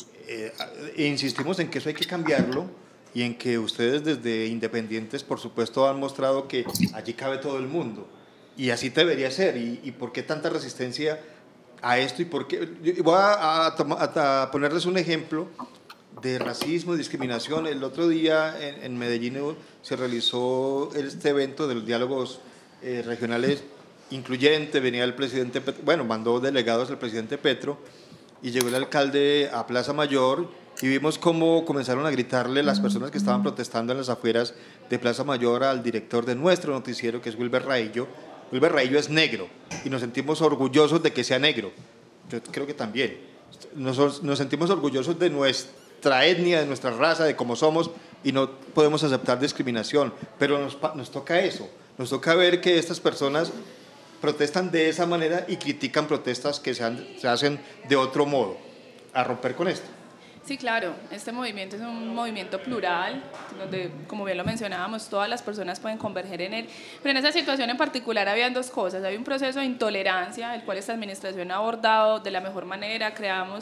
Insistimos en que eso hay que cambiarlo, y en que ustedes desde Independientes, por supuesto, han mostrado que allí cabe todo el mundo, y así debería ser. ¿Y por qué tanta resistencia a esto? Y por qué, voy a ponerles un ejemplo de racismo y discriminación. El otro día en Medellín se realizó este evento de los diálogos regionales incluyentes. Venía el presidente, mandó delegados el presidente Petro, y llegó el alcalde a Plaza Mayor, y vimos cómo comenzaron a gritarle las personas que estaban protestando en las afueras de Plaza Mayor al director de nuestro noticiero, que es Wilber Raillo. Wilber Raillo es negro, y nos sentimos orgullosos de que sea negro. Yo creo que también nos sentimos orgullosos de nuestra etnia, de nuestra raza, de cómo somos, y no podemos aceptar discriminación. Pero nos toca eso, nos toca ver que estas personas protestan de esa manera y critican protestas que se hacen de otro modo. A romper con esto. Sí, claro, este movimiento es un movimiento plural, donde, como bien lo mencionábamos, todas las personas pueden converger en él, pero en esa situación en particular habían dos cosas. Hay un proceso de intolerancia, el cual esta administración ha abordado de la mejor manera.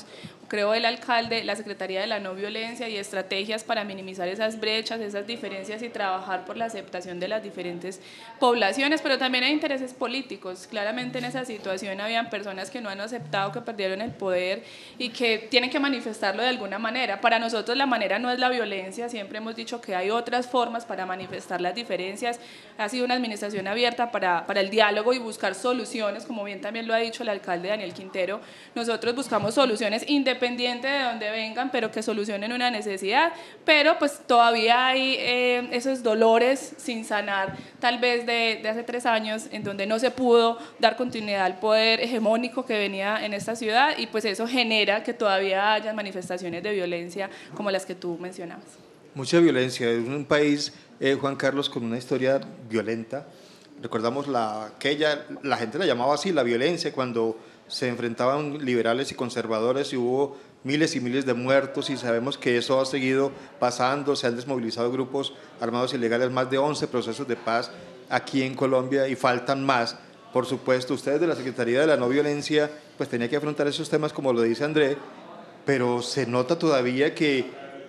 Creó el alcalde la Secretaría de la No Violencia y estrategias para minimizar esas brechas, esas diferencias, y trabajar por la aceptación de las diferentes poblaciones, pero también hay intereses políticos. Claramente en esa situación habían personas que no han aceptado que perdieron el poder y que tienen que manifestarlo de alguna manera. Para nosotros la manera no es la violencia, siempre hemos dicho que hay otras formas para manifestar las diferencias. Ha sido una administración abierta para el diálogo y buscar soluciones, como bien también lo ha dicho el alcalde Daniel Quintero. Nosotros buscamos soluciones independiente de donde vengan, pero que solucionen una necesidad. Pero pues todavía hay esos dolores sin sanar, tal vez de hace 3 años, en donde no se pudo dar continuidad al poder hegemónico que venía en esta ciudad, y pues eso genera que todavía haya manifestaciones de violencia como las que tú mencionabas. Mucha violencia. Es un país, Juan Carlos, con una historia violenta. Recordamos la gente la llamaba así, la violencia, cuando se enfrentaban liberales y conservadores, y hubo miles y miles de muertos, y sabemos que eso ha seguido pasando. Se han desmovilizado grupos armados ilegales, más de 11 procesos de paz aquí en Colombia, y faltan más. Por supuesto, ustedes de la Secretaría de la No Violencia pues tenían que afrontar esos temas, como lo dice André, pero se nota todavía que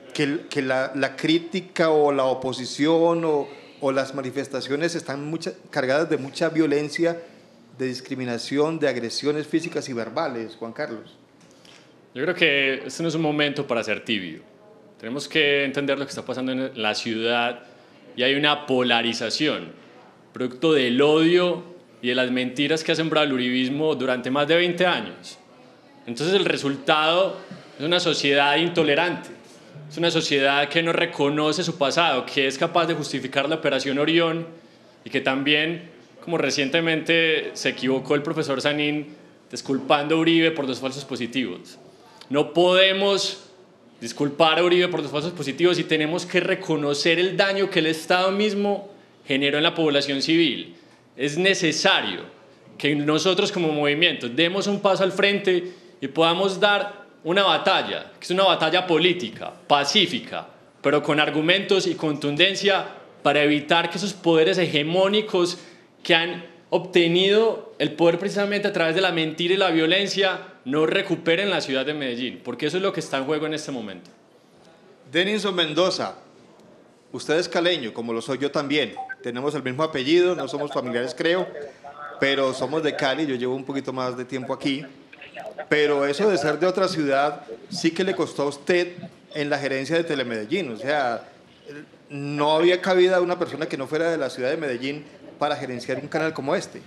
la crítica o la oposición o las manifestaciones están cargadas de mucha violencia, de discriminación, de agresiones físicas y verbales. Juan Carlos. Yo creo que este no es un momento para ser tibio. Tenemos que entender lo que está pasando en la ciudad y hay una polarización, producto del odio y de las mentiras que ha sembrado el uribismo durante más de 20 años. Entonces el resultado es una sociedad intolerante, es una sociedad que no reconoce su pasado, que es capaz de justificar la Operación Orión y que también, como recientemente se equivocó el profesor Sanín, disculpando a Uribe por los falsos positivos. No podemos disculpar a Uribe por los falsos positivos y tenemos que reconocer el daño que el Estado mismo generó en la población civil. Es necesario que nosotros como movimiento demos un paso al frente y podamos dar una batalla, que es una batalla política, pacífica, pero con argumentos y contundencia para evitar que esos poderes hegemónicos que han obtenido el poder precisamente a través de la mentira y la violencia no recuperen la ciudad de Medellín, porque eso es lo que está en juego en este momento. Denilson Mendoza, usted es caleño, como lo soy yo también. Tenemos el mismo apellido, no somos familiares creo, pero somos de Cali, yo llevo un poquito más de tiempo aquí. Pero eso de ser de otra ciudad sí que le costó a usted en la gerencia de Telemedellín. O sea, no había cabida a una persona que no fuera de la ciudad de Medellín para gerenciar un canal como este.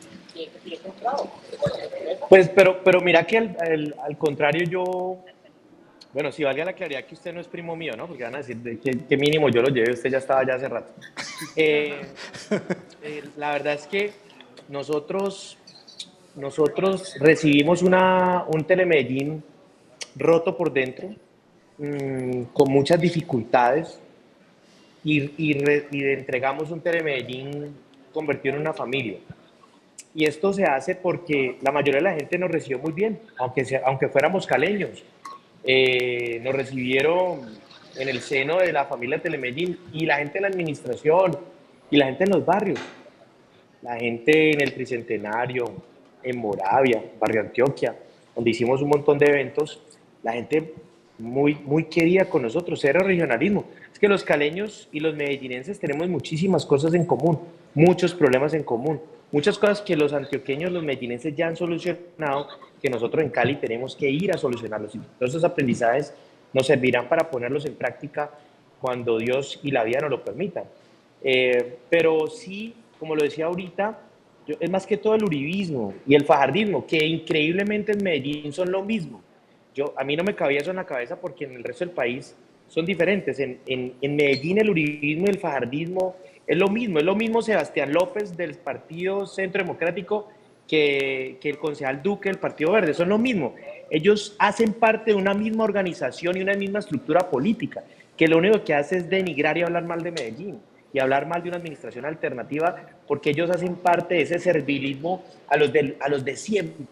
Pues, pero mira que al contrario yo... Bueno, si valga la claridad que usted no es primo mío, ¿no? Porque van a decir que mínimo yo lo llevé, usted ya estaba allá hace rato. La verdad es que nosotros recibimos un Telemedellín roto por dentro, con muchas dificultades, y entregamos un Telemedellín convertido en una familia. Y esto se hace porque la mayoría de la gente nos recibió muy bien, aunque fuéramos caleños. Nos recibieron en el seno de la familia Telemedellín, y la gente de la administración, y la gente en los barrios, la gente en el Tricentenario, en Moravia, Barrio Antioquia, donde hicimos un montón de eventos, la gente muy, muy querida con nosotros, cero regionalismo. Es que los caleños y los medellinenses tenemos muchísimas cosas en común, muchos problemas en común, muchas cosas que los antioqueños, los medellinenses ya han solucionado, que nosotros en Cali tenemos que ir a solucionarlos. Y todos esos aprendizajes nos servirán para ponerlos en práctica cuando Dios y la vida nos lo permitan. Pero sí, como lo decía ahorita, es más que todo el uribismo y el fajardismo, que increíblemente en Medellín son lo mismo. A mí no me cabía eso en la cabeza porque en el resto del país son diferentes. En Medellín el uribismo y el fajardismo es lo mismo Sebastián López del Partido Centro Democrático que el concejal Duque del Partido Verde, son lo mismo. Ellos hacen parte de una misma organización y una misma estructura política, que lo único que hace es denigrar y hablar mal de Medellín y hablar mal de una administración alternativa, porque ellos hacen parte de ese servilismo a los de siempre,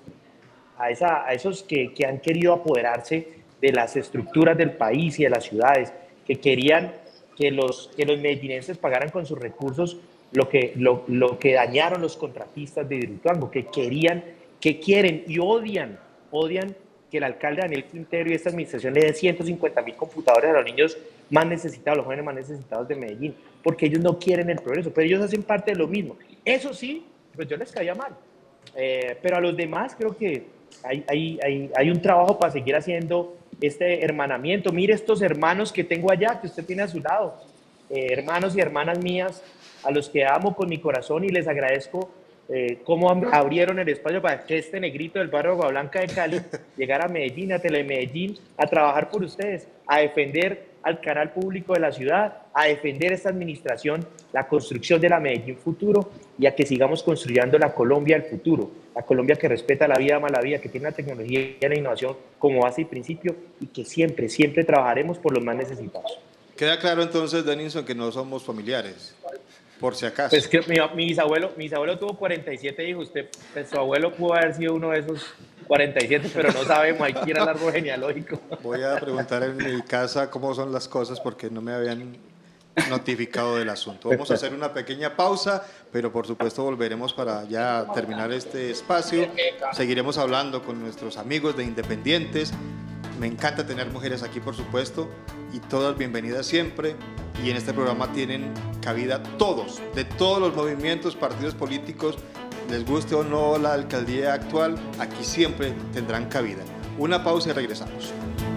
a esos que han querido apoderarse de las estructuras del país y de las ciudades, que querían que los medellinenses pagaran con sus recursos lo que dañaron los contratistas de Hidroituango, que quieren y odian que el alcalde Daniel Quintero y esta administración le den 150.000 computadores a los niños más necesitados, los jóvenes más necesitados de Medellín, porque ellos no quieren el progreso, pero ellos hacen parte de lo mismo. Eso sí, pues yo les caía mal, pero a los demás creo que hay un trabajo para seguir haciendo este hermanamiento. Mire estos hermanos que tengo allá, que usted tiene a su lado, hermanos y hermanas mías, a los que amo con mi corazón y les agradezco cómo abrieron el espacio para que este negrito del barrio Agua Blanca de Cali llegara a Medellín, a Telemedellín, a trabajar por ustedes, a defender al canal público de la ciudad, a defender esta administración, la construcción de la Medellín futuro, y a que sigamos construyendo la Colombia del futuro, la Colombia que respeta la vida, ama la vida, que tiene la tecnología y la innovación como base y principio, y que siempre, siempre trabajaremos por los más necesitados. Queda claro entonces, Denilson, que no somos familiares, por si acaso. Pues que mi bisabuelo tuvo 47 hijos, pues su abuelo pudo haber sido uno de esos 47, pero no sabemos, hay que ir al árbol genealógico. Voy a preguntar en mi casa cómo son las cosas porque no me habían notificado del asunto. Vamos a hacer una pequeña pausa, pero por supuesto volveremos para ya terminar este espacio. Seguiremos hablando con nuestros amigos de Independientes. Me encanta tener mujeres aquí, por supuesto, y todas bienvenidas siempre. Y en este programa tienen cabida todos, de todos los movimientos, partidos políticos, les guste o no la alcaldía actual, aquí siempre tendrán cabida. Una pausa y regresamos.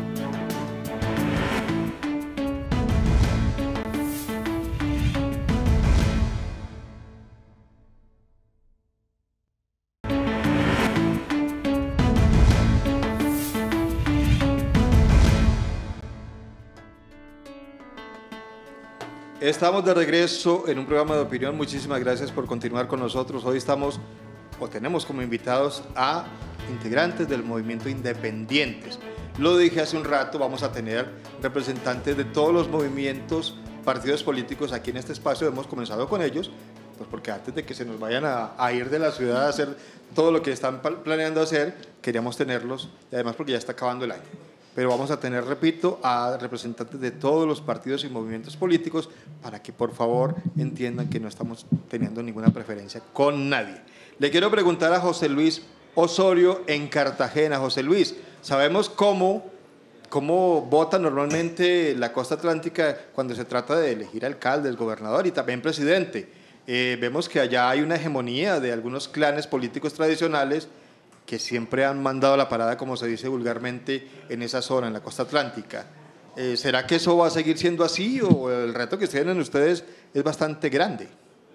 Estamos de regreso en un programa de opinión. Muchísimas gracias por continuar con nosotros. Hoy tenemos como invitados a integrantes del movimiento Independientes. Lo dije hace un rato, vamos a tener representantes de todos los movimientos, partidos políticos aquí en este espacio. Hemos comenzado con ellos, pues porque antes de que se nos vayan a ir de la ciudad a hacer todo lo que están planeando hacer, queríamos tenerlos, y además porque ya está acabando el año. Pero vamos a tener, repito, a representantes de todos los partidos y movimientos políticos para que por favor entiendan que no estamos teniendo ninguna preferencia con nadie. Le quiero preguntar a José Luis Osorio en Cartagena. José Luis, sabemos cómo vota normalmente la costa atlántica cuando se trata de elegir alcaldes, gobernador y también presidente. Vemos que allá hay una hegemonía de algunos clanes políticos tradicionales que siempre han mandado la parada, como se dice vulgarmente, en esa zona, en la costa atlántica. ¿Será que eso va a seguir siendo así o el reto que tienen ustedes es bastante grande?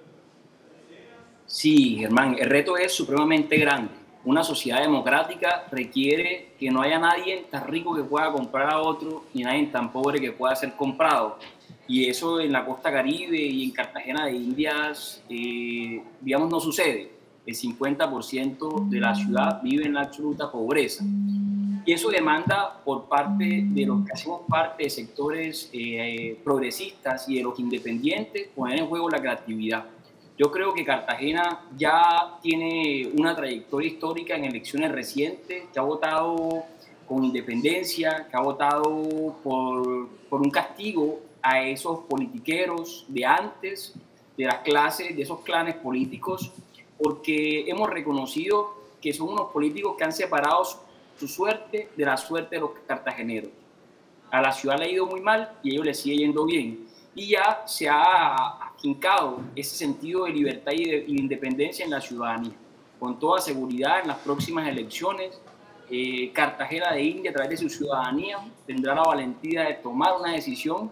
Sí, Germán, el reto es supremamente grande. Una sociedad democrática requiere que no haya nadie tan rico que pueda comprar a otro, ni nadie tan pobre que pueda ser comprado. Y eso en la costa Caribe y en Cartagena de Indias, digamos, no sucede. El 50% de la ciudad vive en la absoluta pobreza. Y eso demanda por parte de los que hacemos parte de sectores progresistas y de los independientes poner en juego la creatividad. Yo creo que Cartagena ya tiene una trayectoria histórica en elecciones recientes, que ha votado con independencia, que ha votado por un castigo a esos politiqueros de antes, de las clases, de esos clanes políticos, porque hemos reconocido que son unos políticos que han separado su suerte de la suerte de los cartageneros. A la ciudad le ha ido muy mal y a ellos les sigue yendo bien. Y ya se ha afincado ese sentido de libertad y de independencia en la ciudadanía. Con toda seguridad, en las próximas elecciones, Cartagena de India, a través de su ciudadanía, tendrá la valentía de tomar una decisión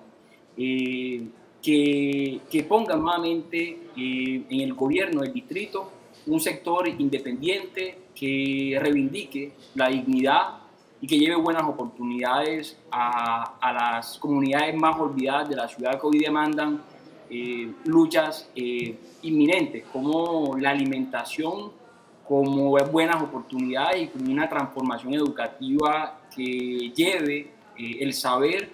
que ponga nuevamente en el gobierno del distrito un sector independiente que reivindique la dignidad y que lleve buenas oportunidades a las comunidades más olvidadas de la ciudad, que hoy demandan luchas inminentes como la alimentación, como buenas oportunidades y como una transformación educativa que lleve el saber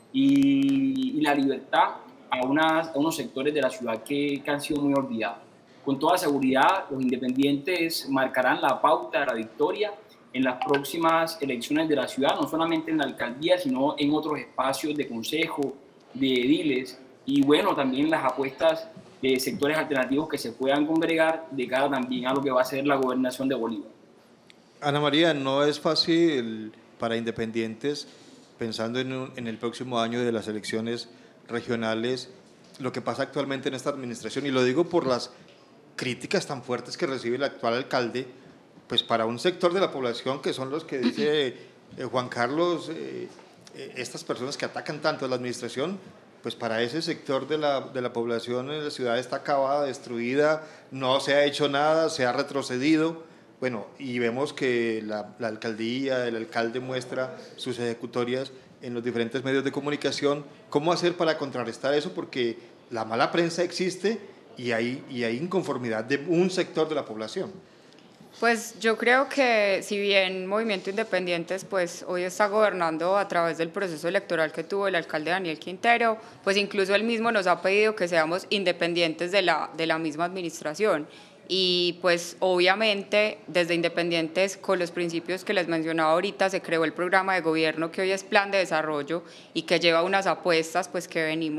y la libertad a unos sectores de la ciudad que han sido muy olvidados. Con toda seguridad, los independientes marcarán la pauta de la victoria en las próximas elecciones de la ciudad, no solamente en la alcaldía, sino en otros espacios de consejo, de ediles, y bueno, también las apuestas de sectores alternativos que se puedan congregar de cara también a lo que va a ser la gobernación de Bolívar. Ana María, no es fácil para independientes, pensando en el próximo año de las elecciones regionales, lo que pasa actualmente en esta administración, y lo digo por las críticas tan fuertes que recibe el actual alcalde, pues para un sector de la población que son los que dice Juan Carlos, estas personas que atacan tanto a la administración, pues para ese sector de la población la ciudad está acabada, destruida, no se ha hecho nada, se ha retrocedido. Bueno, y vemos que la alcaldía, el alcalde muestra sus ejecutorias en los diferentes medios de comunicación. ¿Cómo hacer para contrarrestar eso? Porque la mala prensa existe y hay inconformidad de un sector de la población. Pues yo creo que si bien Movimiento Independientes pues hoy está gobernando a través del proceso electoral que tuvo el alcalde Daniel Quintero, pues incluso él mismo nos ha pedido que seamos independientes de la misma administración. Y pues obviamente desde Independientes, con los principios que les mencionaba ahorita, se creó el programa de gobierno que hoy es Plan de Desarrollo y que lleva unas apuestas pues que venimos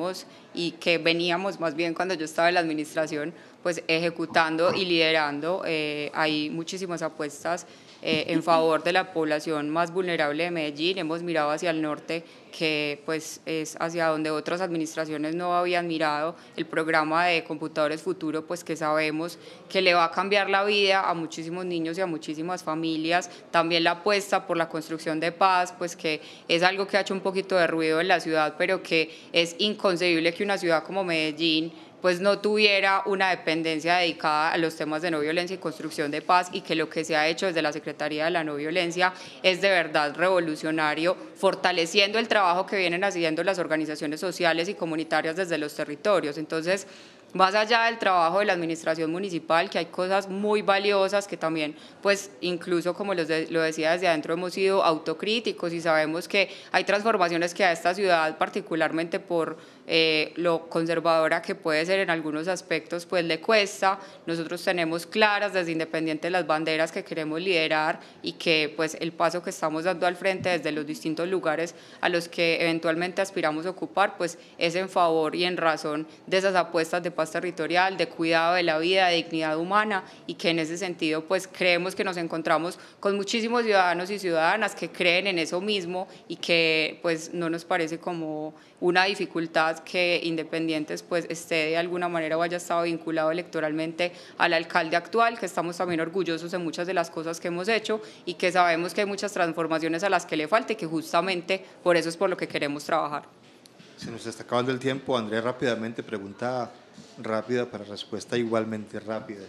y que veníamos más bien cuando yo estaba en la administración pues ejecutando y liderando. Hay muchísimas apuestas en favor de la población más vulnerable de Medellín. Hemos mirado hacia el norte, que pues es hacia donde otras administraciones no habían mirado, el programa de Computadores Futuro, pues que sabemos que le va a cambiar la vida a muchísimos niños y a muchísimas familias. También la apuesta por la construcción de paz, pues que es algo que ha hecho un poquito de ruido en la ciudad, pero que es inconcebible que una ciudad como Medellín pues no tuviera una dependencia dedicada a los temas de no violencia y construcción de paz, y que lo que se ha hecho desde la Secretaría de la No Violencia es de verdad revolucionario, fortaleciendo el trabajo que vienen haciendo las organizaciones sociales y comunitarias desde los territorios. Entonces, más allá del trabajo de la administración municipal, que hay cosas muy valiosas que también, pues incluso como lo decía desde adentro, hemos sido autocríticos y sabemos que hay transformaciones que a esta ciudad, particularmente por lo conservadora que puede ser en algunos aspectos, pues le cuesta. Nosotros tenemos claras desde Independiente las banderas que queremos liderar, y que pues el paso que estamos dando al frente desde los distintos lugares a los que eventualmente aspiramos a ocupar, pues es en favor y en razón de esas apuestas de paz territorial, de cuidado de la vida, de dignidad humana, y que en ese sentido pues creemos que nos encontramos con muchísimos ciudadanos y ciudadanas que creen en eso mismo, y que pues no nos parece como una dificultad que Independientes pues esté de alguna manera o haya estado vinculado electoralmente al alcalde actual, que estamos también orgullosos de muchas de las cosas que hemos hecho, y que sabemos que hay muchas transformaciones a las que le falta, y que justamente por eso es por lo que queremos trabajar. Se nos está acabando el tiempo. Andrés, rápidamente, pregunta rápida para respuesta igualmente rápida.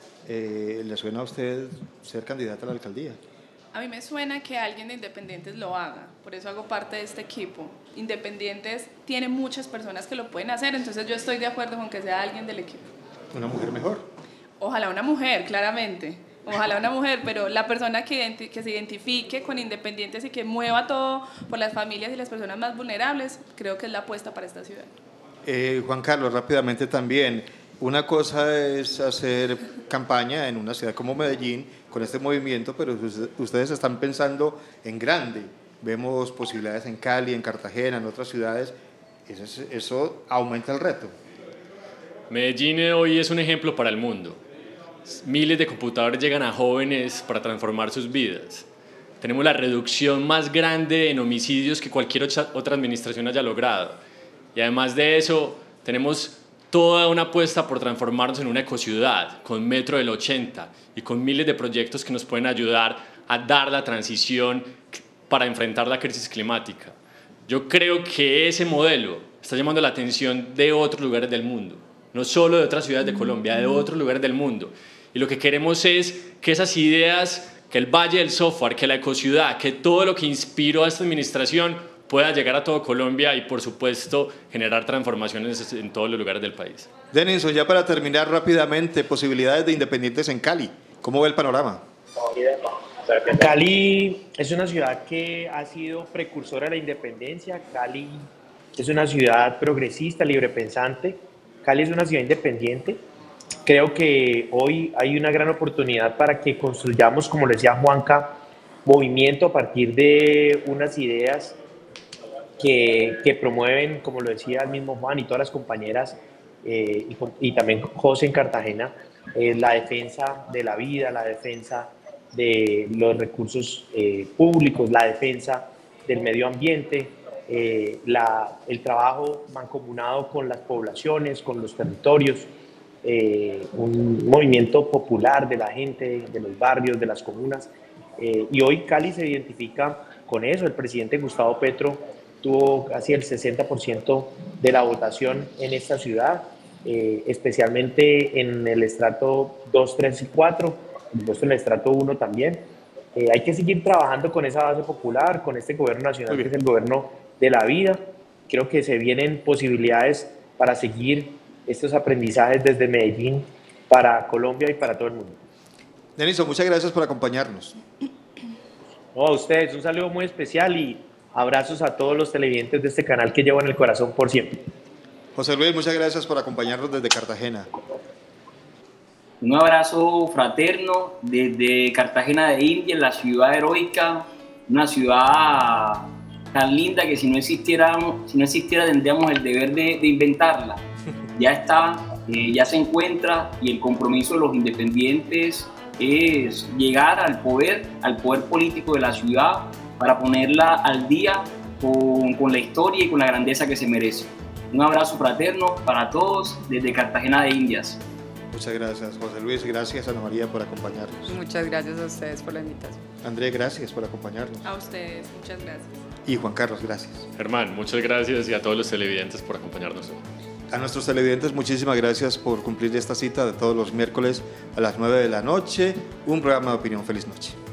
¿Le suena a usted ser candidata a la alcaldía? A mí me suena que alguien de Independientes lo haga, por eso hago parte de este equipo. Independientes tiene muchas personas que lo pueden hacer, entonces yo estoy de acuerdo con que sea alguien del equipo. ¿Una mujer mejor? Ojalá una mujer, claramente. Ojalá una mujer, pero la persona que se identifique con Independientes y que mueva todo por las familias y las personas más vulnerables, creo que es la apuesta para esta ciudad. Juan Carlos, rápidamente también. Una cosa es hacer campaña en una ciudad como Medellín con este movimiento, pero ustedes están pensando en grande. Vemos posibilidades en Cali, en Cartagena, en otras ciudades. Eso aumenta el reto. Medellín hoy es un ejemplo para el mundo. Miles de computadores llegan a jóvenes para transformar sus vidas. Tenemos la reducción más grande en homicidios que cualquier otra administración haya logrado. Y además de eso, tenemos toda una apuesta por transformarnos en una ecociudad, con Metro del 80 y con miles de proyectos que nos pueden ayudar a dar la transición para enfrentar la crisis climática. Yo creo que ese modelo está llamando la atención de otros lugares del mundo, no solo de otras ciudades de Colombia, de otros lugares del mundo. Y lo que queremos es que esas ideas, que el Valle del Software, que la ecociudad, que todo lo que inspiró a esta administración pueda llegar a todo Colombia y, por supuesto, generar transformaciones en todos los lugares del país. Denison, ya para terminar rápidamente, posibilidades de Independientes en Cali. ¿Cómo ve el panorama? Cali es una ciudad que ha sido precursora de la independencia. Cali es una ciudad progresista, librepensante. Cali es una ciudad independiente. Creo que hoy hay una gran oportunidad para que construyamos, como le decía Juanca, movimiento a partir de unas ideas que promueven, como lo decía el mismo Juan y todas las compañeras, y también José en Cartagena, la defensa de la vida, la defensa de los recursos públicos, la defensa del medio ambiente, el trabajo mancomunado con las poblaciones, con los territorios, un movimiento popular de la gente, de los barrios, de las comunas. Y hoy Cali se identifica con eso. El presidente Gustavo Petro tuvo casi el 60% de la votación en esta ciudad, especialmente en el estrato 2, 3 y 4, en el estrato 1 también. Hay que seguir trabajando con esa base popular, con este gobierno nacional que es el gobierno de la vida. Creo que se vienen posibilidades para seguir estos aprendizajes desde Medellín para Colombia y para todo el mundo. Denison, muchas gracias por acompañarnos. No, a ustedes un saludo muy especial y abrazos a todos los televidentes de este canal que llevo en el corazón por siempre. José Luis, muchas gracias por acompañarnos desde Cartagena. Un abrazo fraterno desde Cartagena de Indias, la ciudad heroica, una ciudad tan linda que si no existiera tendríamos el deber de inventarla. Ya está, ya se encuentra, y el compromiso de los independientes es llegar al poder político de la ciudad para ponerla al día con la historia y con la grandeza que se merece. Un abrazo fraterno para todos desde Cartagena de Indias. Muchas gracias, José Luis. Gracias, Ana María, por acompañarnos. Muchas gracias a ustedes por la invitación. André, gracias por acompañarnos. A ustedes, muchas gracias. Y Juan Carlos, gracias. Germán, muchas gracias, y a todos los televidentes por acompañarnos hoy. A nuestros televidentes, muchísimas gracias por cumplir esta cita de todos los miércoles a las 9 de la noche. Un programa de opinión. Feliz noche.